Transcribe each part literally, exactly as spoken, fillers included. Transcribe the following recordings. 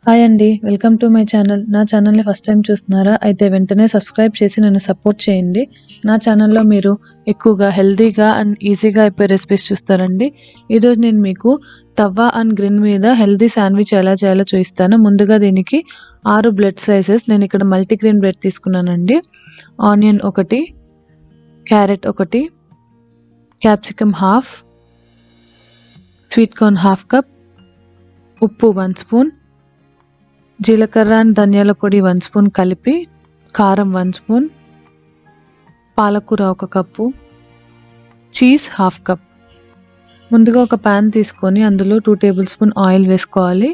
Hi అండి, welcome to my channel. నా ఛానల్ని ఫస్ట్ టైం చూస్తున్నారా? అయితే వెంటనే సబ్స్క్రైబ్ చేసి నన్ను సపోర్ట్ చేయండి. నా ఛానల్లో మీరు ఎక్కువగా హెల్తీగా అండ్ ఈజీగా అయిపోయే రెసిపీస్ చూస్తారండి. ఈరోజు నేను మీకు తవ్వ అండ్ గ్రిన్ మీద హెల్తీ శాండ్విచ్ ఎలా చేయాలో చూపిస్తాను. ముందుగా దీనికి ఆరు బ్రెడ్ స్లైసెస్, నేను ఇక్కడ మల్టీగ్రెయిన్ బ్రెడ్ తీసుకున్నానండి. ఆనియన్ ఒకటి, క్యారెట్ ఒకటి, capsicum half, sweet corn half cup, ఉప్పు వన్ స్పూన్, జీలకర్ర అండ్ ధనియాల పొడి వన్ స్పూన్ కలిపి, కారం వన్ స్పూన్, పాలకూర ఒక కప్పు, చీజ్ హాఫ్ కప్. ముందుగా ఒక ప్యాన్ తీసుకొని అందులో టూ టేబుల్ స్పూన్ ఆయిల్ వేసుకోవాలి.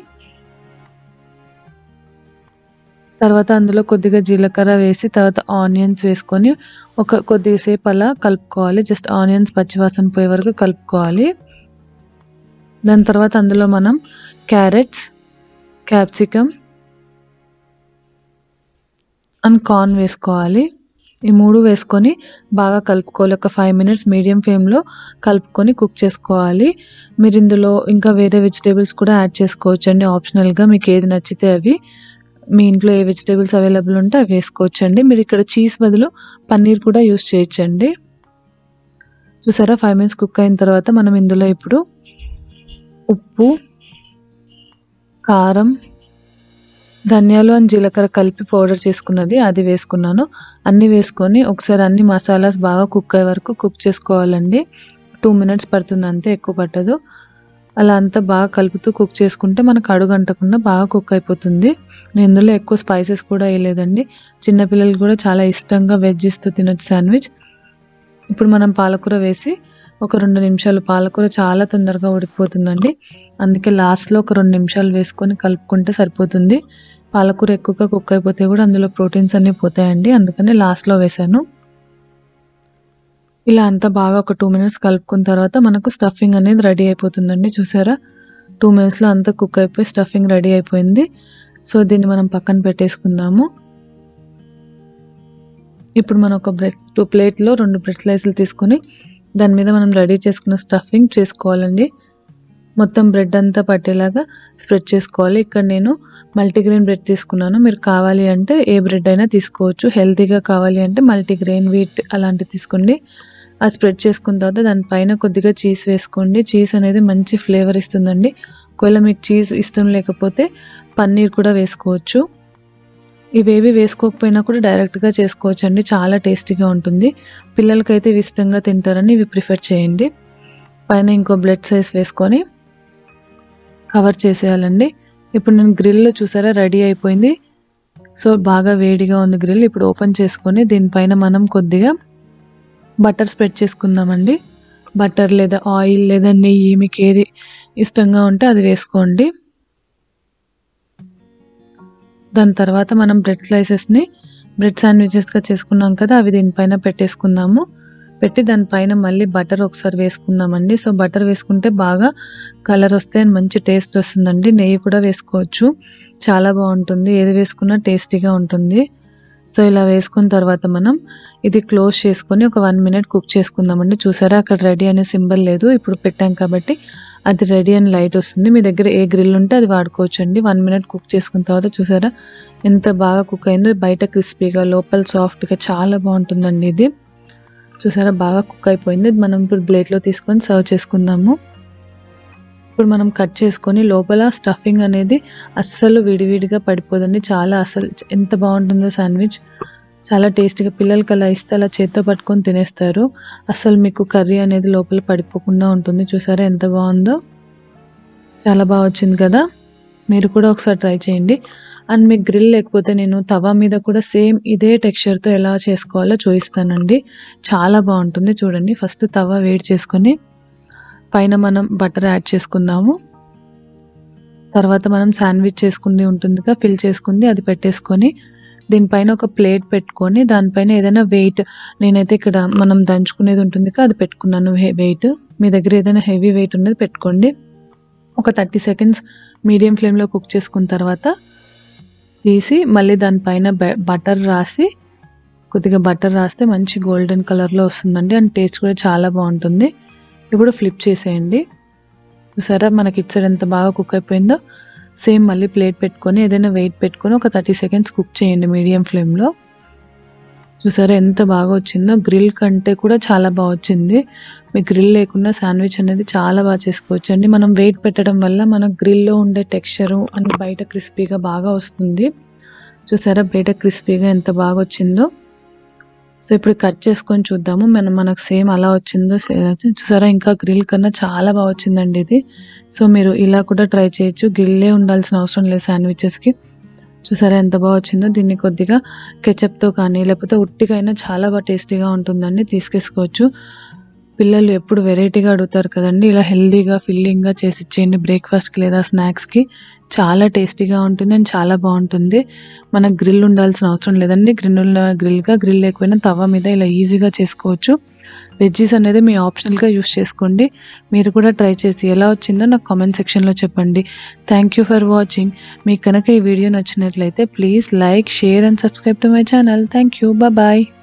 తర్వాత అందులో కొద్దిగా జీలకర్ర వేసి తర్వాత ఆనియన్స్ వేసుకొని ఒక కొద్దిసేపు అలా కలుపుకోవాలి. జస్ట్ ఆనియన్స్ పచ్చివాసన పోయే వరకు కలుపుకోవాలి. దాని తర్వాత అందులో మనం క్యారెట్స్, క్యాప్సికమ్ అండ్ కార్న్ వేసుకోవాలి. ఈ మూడు వేసుకొని బాగా కలుపుకోవాలి. ఒక ఫైవ్ మినిట్స్ మీడియం ఫ్లేమ్లో కలుపుకొని కుక్ చేసుకోవాలి. మీరు ఇందులో ఇంకా వేరే వెజిటేబుల్స్ కూడా యాడ్ చేసుకోవచ్చు అండి, ఆప్షనల్గా మీకు ఏది నచ్చితే అవి. మీ ఇంట్లో ఏ వెజిటేబుల్స్ అవైలబుల్ ఉంటే అవి వేసుకోవచ్చండి. మీరు ఇక్కడ చీజ్ బదులు పన్నీర్ కూడా యూస్ చేయొచ్చండి. చూసారా, ఫైవ్ మినిట్స్ కుక్ అయిన తర్వాత మనం ఇందులో ఇప్పుడు ఉప్పు, కారం, ధనియాలు అండ్ జీలకర్ర కలిపి పౌడర్ చేసుకున్నది అది వేసుకున్నాను. అన్నీ వేసుకొని ఒకసారి అన్ని మసాలాస్ బాగా కుక్ అయ్యే వరకు కుక్ చేసుకోవాలండి. టూ మినిట్స్ పడుతుంది అంతే, ఎక్కువ పట్టదు. అలా అంతా బాగా కలుపుతూ కుక్ చేసుకుంటే మనకు అడుగంటకుండా బాగా కుక్ అయిపోతుంది. నేను ఇందులో ఎక్కువ స్పైసెస్ కూడా వేయలేదండి. చిన్నపిల్లలు కూడా చాలా ఇష్టంగా వెజ్జీస్తో తినొచ్చు శాండ్విచ్. ఇప్పుడు మనం పాలకూర వేసి ఒక రెండు నిమిషాలు, పాలకూర చాలా తొందరగా ఉడికిపోతుందండి, అందుకే లాస్ట్లో ఒక రెండు నిమిషాలు వేసుకొని కలుపుకుంటే సరిపోతుంది. పాలకూర ఎక్కువగా కుక్ అయిపోతే కూడా అందులో ప్రోటీన్స్ అన్నీ పోతాయండి, అందుకని లాస్ట్లో వేసాను. ఇలా అంతా బాగా ఒక టూ మినిట్స్ కలుపుకున్న తర్వాత మనకు స్టఫింగ్ అనేది రెడీ అయిపోతుందండి. చూసారా, టూ మినిట్స్లో అంతా కుక్ అయిపోయి స్టఫింగ్ రెడీ అయిపోయింది. సో దీన్ని మనం పక్కన పెట్టేసుకుందాము. ఇప్పుడు మనం ఒక బ్రెడ్ టూ ప్లేట్లో రెండు బ్రెడ్ స్లైసులు తీసుకొని దాని మీద మనం రెడీ చేసుకున్న స్టఫింగ్ చేసుకోవాలండి. మొత్తం బ్రెడ్ అంతా పట్టేలాగా స్ప్రెడ్ చేసుకోవాలి. ఇక్కడ నేను మల్టీగ్రెయిన్ బ్రెడ్ తీసుకున్నాను. మీరు కావాలి అంటే ఏ బ్రెడ్ అయినా తీసుకోవచ్చు. హెల్తీగా కావాలి అంటే మల్టీగ్రెయిన్, వీట్ అలాంటివి తీసుకోండి. అది స్ప్రెడ్ చేసుకున్న తర్వాత దానిపైన కొద్దిగా చీజ్ వేసుకోండి. చీజ్ అనేది మంచి ఫ్లేవర్ ఇస్తుందండి. ఒకవేళ మీకు చీజ్ ఇష్టం లేకపోతే పన్నీర్ కూడా వేసుకోవచ్చు. ఇవేవి వేసుకోకపోయినా కూడా డైరెక్ట్గా చేసుకోవచ్చు అండి, చాలా టేస్టీగా ఉంటుంది. పిల్లలకైతే ఇవి ఇష్టంగా తింటారని ఇవి ప్రిఫర్ చేయండి. పైన ఇంకో బ్రెడ్ సైజ్ వేసుకొని కవర్ చేసేయాలండి. ఇప్పుడు నేను గ్రిల్ చూసారా రెడీ అయిపోయింది. సో బాగా వేడిగా ఉంది గ్రిల్. ఇప్పుడు ఓపెన్ చేసుకొని దీనిపైన మనం కొద్దిగా బటర్ స్ప్రెడ్ చేసుకుందామండి. బటర్ లేదా ఆయిల్ లేదా నెయ్యి మీకు ఏది ఇష్టంగా ఉంటే అది వేసుకోండి. దాని తర్వాత మనం బ్రెడ్ స్లైసెస్ని బ్రెడ్ శాండ్విచెస్గా చేసుకున్నాం కదా, అవి దీనిపైన పెట్టేసుకుందాము. పెట్టి దానిపైన మళ్ళీ బటర్ ఒకసారి వేసుకుందామండి. సో బటర్ వేసుకుంటే బాగా కలర్ వస్తే మంచి టేస్ట్ వస్తుందండి. నెయ్యి కూడా వేసుకోవచ్చు, చాలా బాగుంటుంది. ఏది వేసుకున్నా టేస్టీగా ఉంటుంది. సో ఇలా వేసుకున్న తర్వాత మనం ఇది క్లోజ్ చేసుకొని ఒక వన్ మినిట్ కుక్ చేసుకుందామండి. చూసారా, అక్కడ రెడీ అనే సింబల్ లేదు, ఇప్పుడు పెట్టాం కాబట్టి అది రెడీ అని లైట్ వస్తుంది. మీ దగ్గర ఏ గ్రిల్ ఉంటే అది వాడుకోవచ్చు అండి. వన్ మినిట్ కుక్ చేసుకున్న తర్వాత చూసారా ఎంత బాగా కుక్ అయిందో, బయట క్రిస్పీగా లోపల సాఫ్ట్గా చాలా బాగుంటుందండి. ఇది చూసారా బాగా కుక్ అయిపోయింది. మనం ఇప్పుడు ప్లేట్లో తీసుకొని సర్వ్ చేసుకుందాము. ఇప్పుడు మనం కట్ చేసుకొని లోపల స్టఫింగ్ అనేది అస్సలు విడివిడిగా పడిపోదండి. చాలా అసలు ఎంత బాగుంటుందో శాండ్విచ్, చాలా టేస్టీగా. పిల్లలకి అలా ఇస్తే అలా చేత్తో పట్టుకొని తినేస్తారు. అసలు మీకు కర్రీ అనేది లోపల పడిపోకుండా ఉంటుంది. చూసారా ఎంత బాగుందో, చాలా బాగా వచ్చింది కదా. మీరు కూడా ఒకసారి ట్రై చేయండి. అండ్ మీకు గ్రిల్ లేకపోతే నేను తవా మీద కూడా సేమ్ ఇదే టెక్స్చర్తో ఎలా చేసుకోవాలో చూపిస్తానండి, చాలా బాగుంటుంది. చూడండి, ఫస్ట్ తవా వేడి చేసుకొని పైన మనం బటర్ యాడ్ చేసుకుందాము. తర్వాత మనం శాండ్విచ్ చేసుకుంది ఉంటుందిగా, ఫిల్ చేసుకుంది అది పెట్టేసుకొని దీనిపైన ఒక ప్లేట్ పెట్టుకొని దానిపైన ఏదైనా వెయిట్, నేనైతే ఇక్కడ మనం దంచుకునేది ఉంటుంది కదా అది పెట్టుకున్నాను వెయిట్. మీ దగ్గర ఏదైనా హెవీ వెయిట్ ఉన్నది పెట్టుకోండి. ఒక థర్టీ సెకండ్స్ మీడియం ఫ్లేమ్లో కుక్ చేసుకున్న తర్వాత తీసి మళ్ళీ దానిపైన బటర్ రాసి, కొద్దిగా బటర్ రాస్తే మంచి గోల్డెన్ కలర్లో వస్తుందండి. అండ్ టేస్ట్ కూడా చాలా బాగుంటుంది. ఇప్పుడు ఫ్లిప్ చేసేయండి. చూసారా మనకి ఇచ్చడు ఎంత బాగా కుక్ అయిపోయిందో. సేమ్ మళ్ళీ ప్లేట్ పెట్టుకొని ఏదైనా వెయిట్ పెట్టుకొని ఒక థర్టీ సెకండ్స్ కుక్ చేయండి మీడియం ఫ్లేమ్లో. చూసారా ఎంత బాగా వచ్చిందో, గ్రిల్ కంటే కూడా చాలా బాగా వచ్చింది. మీ గ్రిల్ లేకుండా శాండ్విచ్ అనేది చాలా బాగా చేసుకోవచ్చు అండి. మనం వెయిట్ పెట్టడం వల్ల మన గ్రిల్లో ఉండే టెక్స్చరు అని బయట క్రిస్పీగా బాగా వస్తుంది. చూసారా బయట క్రిస్పీగా ఎంత బాగా వచ్చిందో. సో ఇప్పుడు కట్ చేసుకొని చూద్దాము మనం మనకు సేమ్ అలా వచ్చిందో. చూసారా ఇంకా గ్రిల్ కన్నా చాలా బాగా వచ్చిందండి ఇది. సో మీరు ఇలా కూడా ట్రై చేయొచ్చు, గ్రిల్లే ఉండాల్సిన అవసరం లేదు శాండ్విచెస్కి. చూసారా ఎంత బాగా వచ్చిందో. దీన్ని కొద్దిగా కెచప్తో కానీ లేకపోతే ఉట్టిగా అయినా చాలా బాగా టేస్టీగా ఉంటుందండి, తీసుకేసుకోవచ్చు. పిల్లలు ఎప్పుడు వెరైటీగా అడుగుతారు కదండి, ఇలా హెల్దీగా ఫిల్లింగ్గా చేసి ఇచ్చేయండి బ్రేక్ఫాస్ట్కి లేదా స్నాక్స్కి. చాలా టేస్టీగా ఉంటుంది అండ్ చాలా బాగుంటుంది. మనకు గ్రిల్ ఉండాల్సిన అవసరం లేదండి, గ్రిల్ గ్రిల్గా గ్రిల్ లేకపోయినా తవ మీద ఇలా ఈజీగా చేసుకోవచ్చు. వెజ్జీస్ అనేది మీ ఆప్షనల్గా యూస్ చేసుకోండి. మీరు కూడా ట్రై చేసి ఎలా వచ్చిందో నాకు కామెంట్ సెక్షన్లో చెప్పండి. Thank you for watching. మీకు కనుక ఈ వీడియో నచ్చినట్లయితే please like, share and subscribe to my channel. Thank you, bye.